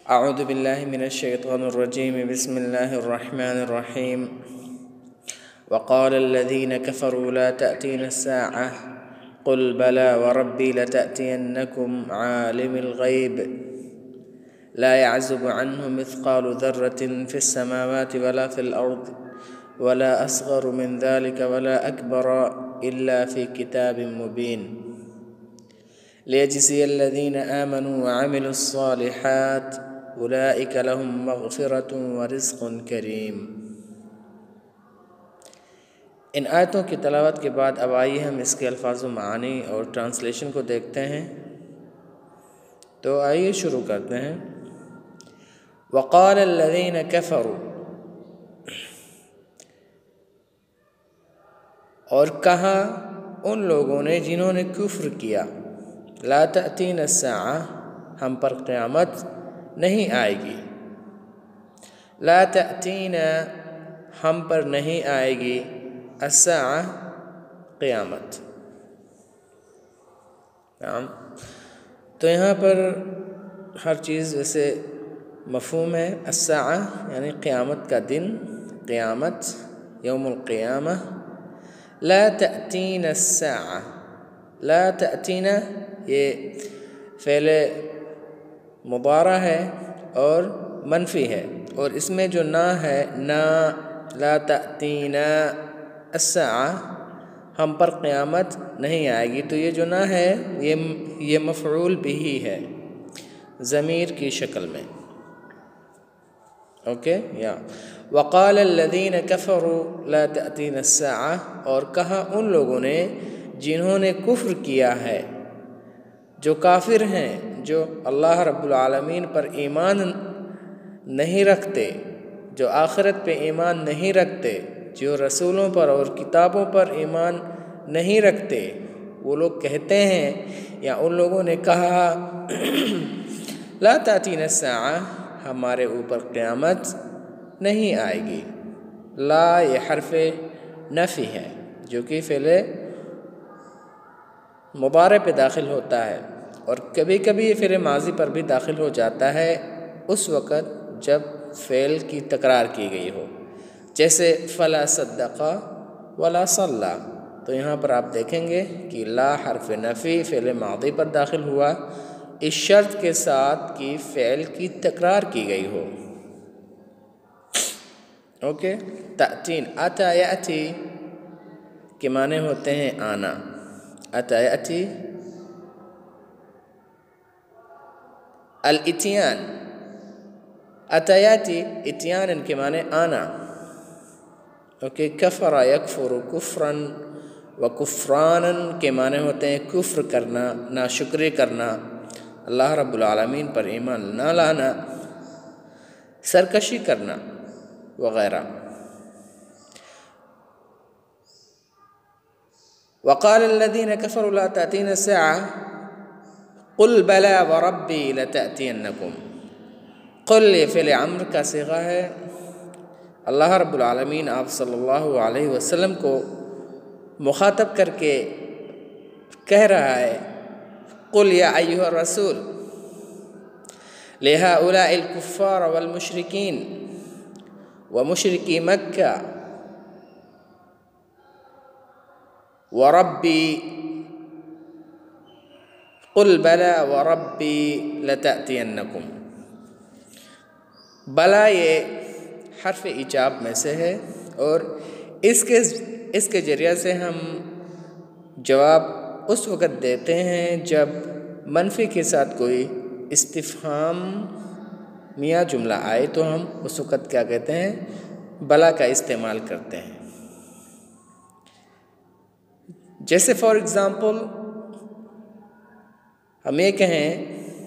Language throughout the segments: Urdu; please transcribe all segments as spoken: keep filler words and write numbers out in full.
أعوذ بالله من الشيطان الرجيم بسم الله الرحمن الرحيم وقال الذين كفروا لا تأتينا الساعة قل بلى وربي لتأتينكم عالم الغيب لا يعزب عنه مثقال ذرة في السماوات ولا في الأرض ولا أصغر من ذلك ولا أكبر إلا في كتاب مبين ليجزي الذين آمنوا وعملوا الصالحات أولئك لهم مغفرة ورزق کریم۔ ان آیتوں کی تلاوت کے بعد اب آئیے ہم اس کے الفاظ و معانی اور ٹرانسلیشن کو دیکھتے ہیں۔ تو آئیے شروع کرتے ہیں۔ وقال الذین کفروا، اور کہا ان لوگوں نے جنہوں نے کفر کیا، لا تأتین الساعہ، ہم پر قیامت نہیں آئے گی، لا تأتین، ہم پر نہیں آئے گی، الساعہ، قیامت۔ تو یہاں پر ہر چیز ویسے مفہوم ہے۔ الساعہ یعنی قیامت کا دن، قیامت، یوم القیامہ۔ لا تأتین الساعہ، لا تأتین یہ فعل مضارع ہے اور منفی ہے، اور اس میں جو نا ہے، نا، لا تأتین الساعہ، ہم پر قیامت نہیں آئے گی، تو یہ جو نا ہے یہ یہ مفعول بھی ہے ضمیر کی شکل میں۔ اوکے یا وقال الذین کفروا لا تأتین الساعہ، اور کہا ان لوگوں نے جنہوں نے کفر کیا ہے، جو کافر ہیں، جو اللہ رب العالمین پر ایمان نہیں رکھتے، جو آخرت پہ ایمان نہیں رکھتے، جو رسولوں پر اور کتابوں پر ایمان نہیں رکھتے، وہ لوگ کہتے ہیں یا ان لوگوں نے کہا لا تأتین الساعہ، ہمارے اوپر قیامت نہیں آئے گی۔ لا یہ حرف نفی ہے جو کہ فعل مضارع پہ داخل ہوتا ہے، اور کبھی کبھی یہ فعل ماضی پر بھی داخل ہو جاتا ہے اس وقت جب فعل کی تکرار کی گئی ہو، جیسے فلا صدق ولا صلی۔ تو یہاں پر آپ دیکھیں گے کہ لا حرف نفی فعل ماضی پر داخل ہوا اس شرط کے ساتھ کہ فعل کی تکرار کی گئی ہو۔ اوکے، تأتین، اتا یأتی کے معنی ہوتے ہیں آنا، اتا یأتی الاتیان، اتا یأتی اتیان ان کے معنی آنا۔ اوکے، کفر یکفر کفرا و کفرانا کے معنی ہوتے ہیں کفر کرنا، ناشکری کرنا، اللہ رب العالمین پر ایمان نہ لانا، سرکشی کرنا وغیرہ۔ وقال الذين كفروا لا تأتين الساعة قل بلى وربي لتأتينكم۔ قل یہ فعل امر کا صیغہ ہے۔ اللہ رب العالمین آپ صلی اللہ علیہ وسلم کو مخاطب کر کے کہہ رہا ہے، قل یا ایھا الرسول لہؤلاء الکفار والمشرکین ومشرکی مکہ وربی، قل بلا وربی لتأتینکم۔ بلا یہ حرف ایجاب میں سے ہے، اور اس کے اس کے ذریعے سے ہم جواب اس وقت دیتے ہیں جب منفی کے ساتھ کوئی استفہام میاں جملہ آئے تو ہم اس وقت کیا کہتے ہیں، بلا کا استعمال کرتے ہیں۔ جیسے فار ایگزامپل ہم یہ کہیں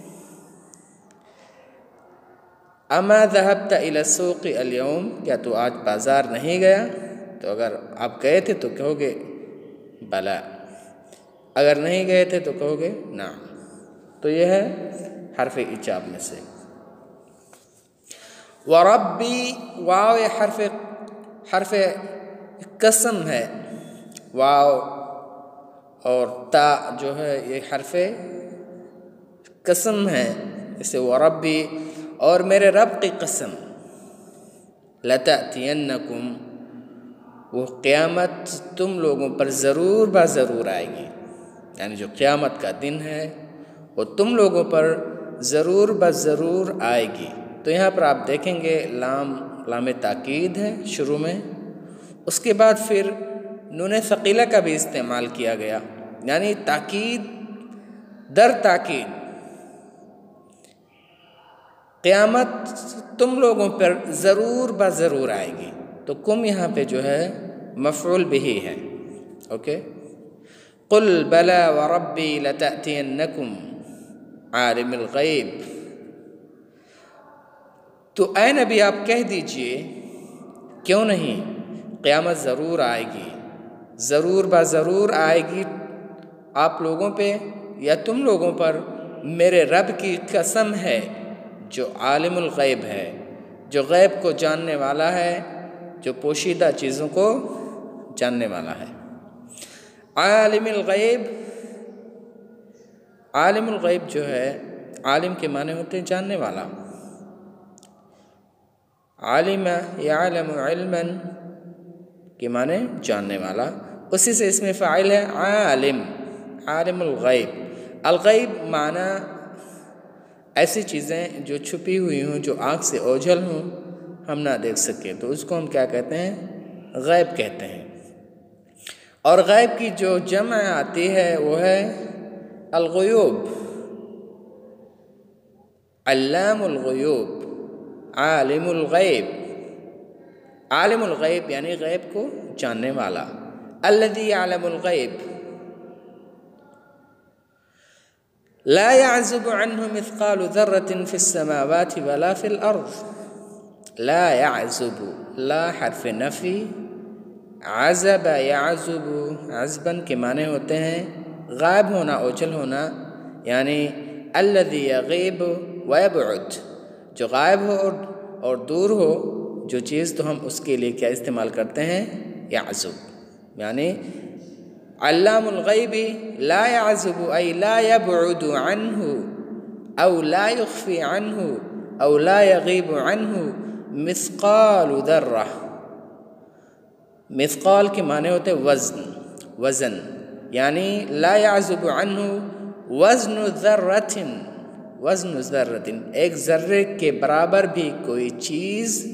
اما ذهبت الى السوق اليوم، کیا تو آج بازار نہیں گیا؟ تو اگر آپ گئے تھے تو کہو گے بلا، اگر نہیں گئے تھے تو کہو گے نعم۔ تو یہ ہے حرف ایجاب میں سے۔ وربی، واو یہ حرف حرف قسم ہے، واو اور تا جو ہے یہ حرف قسم ہے، اسے وربی، اور میرے رب کی قسم لَتَأْتِيَنَّكُمْ وہ قیامت تم لوگوں پر ضرور با ضرور آئے گی، یعنی جو قیامت کا دن ہے وہ تم لوگوں پر ضرور با ضرور آئے گی۔ تو یہاں پر آپ دیکھیں گے لام لام تاکید ہے شروع میں، اس کے بعد پھر نون ثقیلہ کا بھی استعمال کیا گیا، یعنی تاکید در تاکید قیامت تم لوگوں پر ضرور با ضرور آئے گی۔ تو کم یہاں پہ جو ہے مفعول بہی ہے، اوکے۔ قل بلا وربی لتأتینکم عالم الغیب، تو اے نبی آپ کہہ دیجئے کیوں نہیں قیامت ضرور آئے گی، ضرور با ضرور آئے گی آپ لوگوں پہ یا تم لوگوں پر، میرے رب کی قسم ہے جو عالم الغیب ہے، جو غیب کو جاننے والا ہے، جو پوشیدہ چیزوں کو جاننے والا ہے۔ عالم الغیب، عالم الغیب جو ہے عالم کے معنی ہوتے ہیں جاننے والا، عالم یعلم علما کے معنی جاننے والا، اسی سے اس میں فاعل ہے عالم، عالم الغیب۔ الغیب معنی ایسی چیزیں جو چھپی ہوئی ہوں، جو آنکھ سے اوجھل ہوں، ہم نہ دیکھ سکیں، تو اس کو ہم کیا کہتے ہیں؟ غیب کہتے ہیں۔ اور غیب کی جو جمع آتی ہے وہ ہے الغیوب، علام الغیوب، عالم الغیب۔ عالم الغیب یعنی غیب کو جاننے والا، الذی یعلم الغیب لا يعزب عنه مثقال ذرة في السماوات ولا في الأرض۔ لا يعزب، لا حرف نفی، عزب يعزب، عزباً کے معنی ہوتے ہیں غائب ہونا، اوجھل ہونا، یعنی الذي يغيب ويبعد، جو غائب ہو اور دور ہو جو چیز، تو ہم اس کے لیے کیا استعمال کرتے ہیں؟ يعزب، یعنی علام الغیب لا يعزب أي لا يبعد عنه أو لا يخفي عنه أو لا يغيب عنه مثقال ذرہ۔ مثقال کے معنی ہوتے ہیں وزن، وزن، یعنی لا يعزب عنه وزن ذرۃ، وزن ذرۃ، ایک ذرے کے برابر بھی کوئی چیز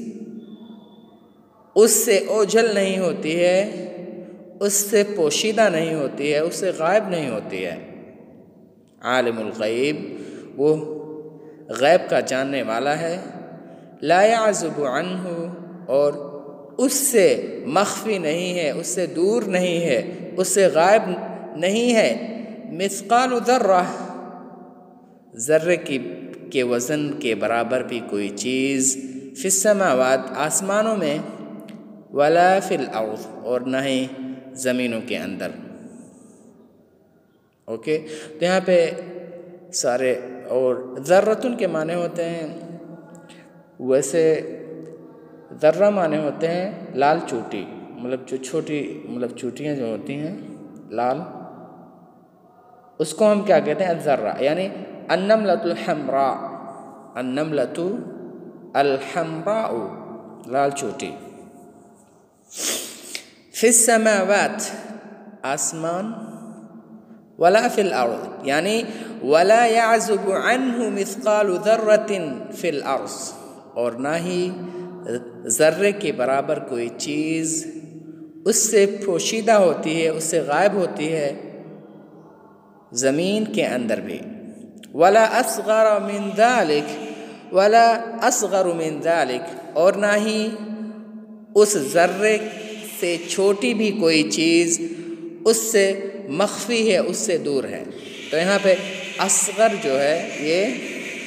اس سے اوجھل نہیں ہوتی ہے، اس سے پوشیدہ نہیں ہوتی ہے، اس سے غائب نہیں ہوتی ہے۔ عالم الغیب وہ غیب کا جاننے والا ہے، لا يعزب عنہ اور اس سے مخفی نہیں ہے، اس سے دور نہیں ہے، اس سے غائب نہیں ہے، مثقال ذرہ، ذرے کی کے وزن کے برابر بھی کوئی چیز، فی السماوات آسمانوں میں، ولا فی الارض اور نہ ہی زمینوں کے اندر، اوکے۔ تو یہاں پہ سارے، اور ذرۃن کے معنی ہوتے ہیں، ویسے ذرہ معنی ہوتے ہیں لال چوٹی، مطلب جو چھوٹی مطلب چوٹیاں جو ہوتی ہیں لال، اس کو ہم کیا کہتے ہیں؟ الذرہ، یعنی النملۃ الحمراء، النملۃ الحمراء، لال چوٹی۔ فی السماوات آسمان، ولا فی الارض یعنی ولا يعزب عنه مثقال ذرۃ فی الارض، اور نہ ہی ذرے کے برابر کوئی چیز اس سے پوشیدہ ہوتی ہے، اس سے غائب ہوتی ہے زمین کے اندر بھی۔ ولا اصغر من ذلك، ولا اصغر من ذلك اور نہ ہی اس ذرے سے چھوٹی بھی کوئی چیز اس سے مخفی ہے، اس سے دور ہے۔ تو یہاں پہ اصغر جو ہے یہ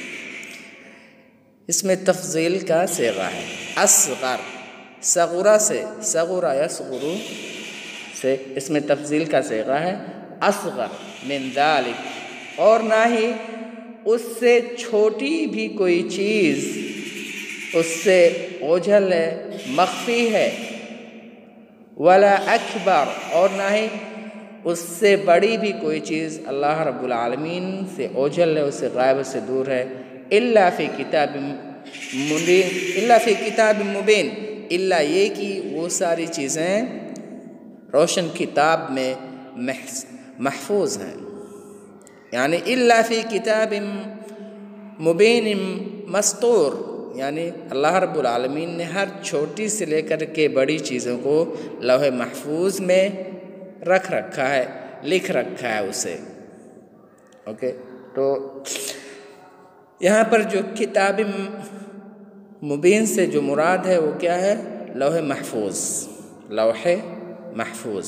اس میں تفضیل کا صیغہ ہے، اصغر، صغرا سے، صغرا یصغرو سے اس میں تفضیل کا صیغہ ہے، اصغر من ذالک، اور نہ ہی اس سے چھوٹی بھی کوئی چیز اس سے اوجھل ہے، مخفی ہے، ولا اکبر اور نہ ہی اس سے بڑی بھی کوئی چیز اللہ رب العالمین سے اوجھل ہے، اس سے غائب، اس سے دور ہے، الا فی کتاب مبین الا فی کتاب مبین، الا یہ کہ وہ ساری چیزیں روشن کتاب میں محفوظ ہیں، یعنی الا فی کتاب مبین مسطور، یعنی اللہ رب العالمین نے ہر چھوٹی سے لے کر کے بڑی چیزوں کو لوح محفوظ میں رکھ رکھا ہے، لکھ رکھا ہے اسے۔ اوکے، تو یہاں پر جو کتاب مبین سے جو مراد ہے وہ کیا ہے؟ لوح محفوظ، لوح محفوظ۔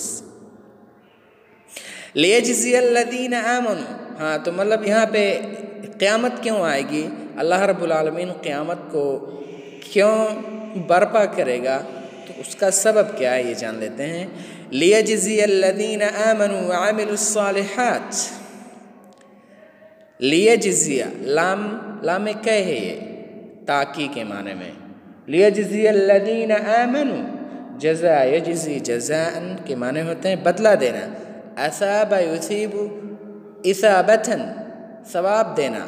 لیجزی الذین آمنوا، ہاں تو مطلب یہاں پہ قیامت کیوں آئے گی؟ اللہ رب العالمین قیامت کو کیوں برپا کرے گا؟ تو اس کا سبب کیا ہے یہ جان لیتے ہیں۔ لیجزی الذین آمنوا وعملوا الصالحات، لیجزی لام لام کہ ہے یہ تاکی کے معنی میں، لیجزی الذین آمنوا، جزا یجزی جزاء کے معنی ہوتے ہیں بدلہ دینا، اثاب یثیب اثابۃ ثواب دینا،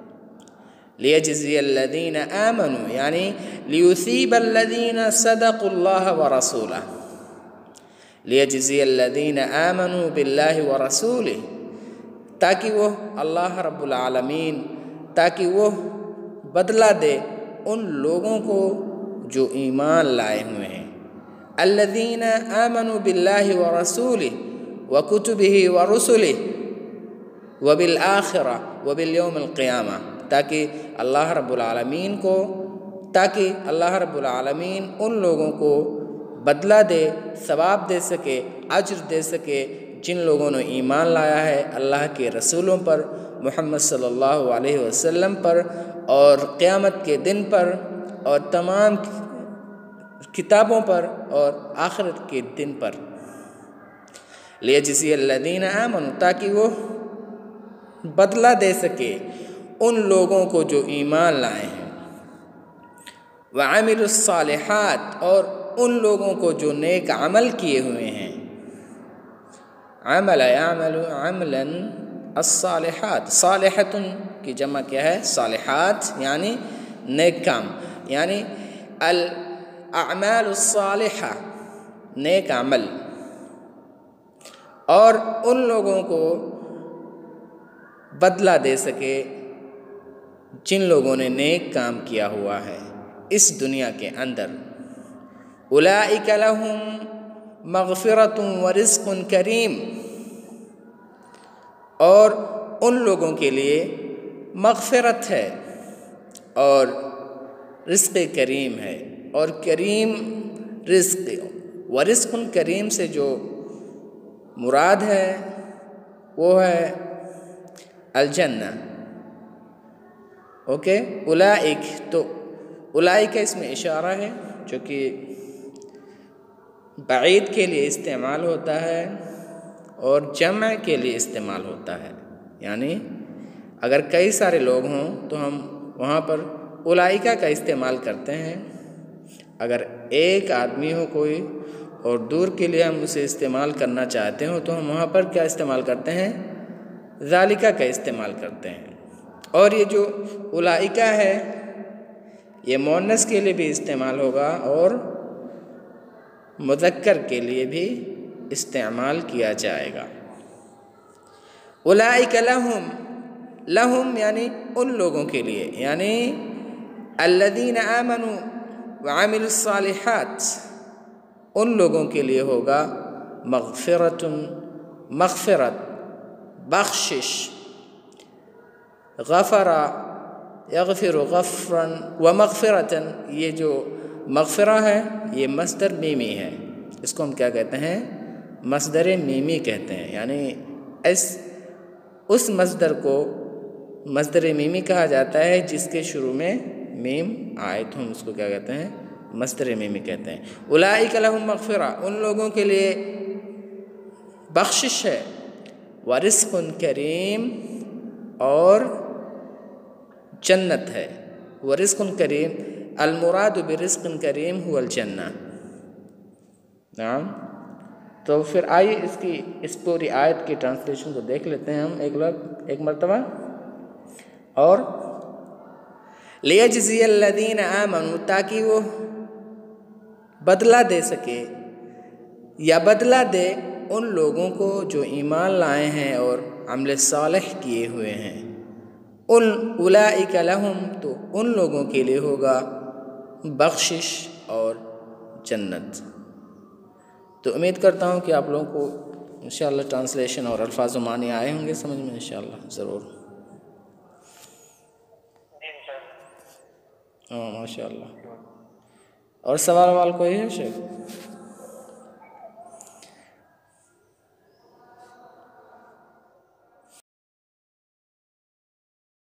لیجزی الذین آمنوا یعنی لیثیب الذین صدقوا اللہ ورسولہ، لیجزی الذین آمنوا باللہ ورسولہ، تاکہ وہ اللہ رب العالمین تاکہ وہ بدلہ دے ان لوگوں کو جو ایمان لائے ہوئے ہیں، الذین آمنوا باللہ ورسولہ وکتبہ ورسلہ وبالآخرہ وبالیوم القیامہ، تاکہ اللہ رب العالمین کو تاکہ اللہ رب العالمین ان لوگوں کو بدلہ دے، ثواب دے سکے، اجر دے سکے جن لوگوں نے ایمان لایا ہے اللہ کے رسولوں پر، محمد صلی اللہ علیہ وسلم پر، اور قیامت کے دن پر، اور تمام کتابوں پر، اور آخرت کے دن پر۔ لیجزی الذین آمنوا، تاکہ وہ بدلہ دے سکے ان لوگوں کو جو ایمان لائے ہیں، وعملوا الصالحات، اور ان لوگوں کو جو نیک عمل کیے ہوئے ہیں، عمل یعمل عملا الصالحات، صالحۃ کی جمع کیا ہے؟ صالحات یعنی نیک کام، یعنی الاعمال الصالحہ نیک عمل، اور ان لوگوں کو بدلہ دے سکے جن لوگوں نے نیک کام کیا ہوا ہے اس دنیا کے اندر۔ اولئک لہم مغفرۃ ورزق کریم، اور ان لوگوں کے لیے مغفرت ہے اور رزق کریم ہے، اور کریم رزق، ورزق کریم سے جو مراد ہے وہ ہے الجنہ۔ اوکے، اولئک، تو اولئک اس میں اشارہ ہے جو کہ بعید کے لیے استعمال ہوتا ہے اور جمع کے لیے استعمال ہوتا ہے، یعنی اگر کئی سارے لوگ ہوں تو ہم وہاں پر اولئک کا استعمال کرتے ہیں، اگر ایک آدمی ہو کوئی اور دور کے لیے ہم اسے استعمال کرنا چاہتے ہوں تو ہم وہاں پر کیا استعمال کرتے ہیں؟ ذالک کا استعمال کرتے ہیں۔ اور یہ جو اولئک ہے یہ مؤنث کے لیے بھی استعمال ہوگا اور مذکر کے لیے بھی استعمال کیا جائے گا۔ اولئک لہم، لہم یعنی ان لوگوں کے لیے، یعنی الذین آمنوا وعملوا الصالحات، ان لوگوں کے لیے ہوگا مغفرت، مغفرت بخشش، غفر یغفر غفرا ومغفرتا، یہ جو مغفرہ ہے یہ مصدر میمی ہے، اس کو ہم کیا کہتے ہیں؟ مصدر میمی کہتے ہیں، یعنی اس اس مصدر کو مصدر میمی کہا جاتا ہے جس کے شروع میں میم آئے تو ہم اس کو کیا کہتے ہیں؟ مصدر میمی کہتے ہیں۔ اولئک لہم مغفرہ، ان لوگوں کے لیے بخشش ہے، ورزق کریم، اور جنت ہے۔ ورزق کریم، المراد برزق کریم هو الجنہ۔ نعم، تو پھر آئیے اس کی اس پوری آیت کی ٹرانسلیشن کو دیکھ لیتے ہیں ہم ایک لوگ ایک مرتبہ۔ اور لیجزی الذین آمنوا، تاکہ وہ بدلہ دے سکے یا بدلہ دے ان لوگوں کو جو ایمان لائے ہیں اور عمل صالح کیے ہوئے ہیں۔ ان اولئک لہم، تو ان لوگوں کے لیے ہوگا بخشش اور جنت۔ تو امید کرتا ہوں کہ آپ لوگوں کو انشاءاللہ ٹرانسلیشن اور الفاظ و معنی آئے ہوں گے سمجھ میں، انشاءاللہ ضرور۔ ہاں ماشاء اللہ۔ اور سوال وال کوئی ہے شیخ؟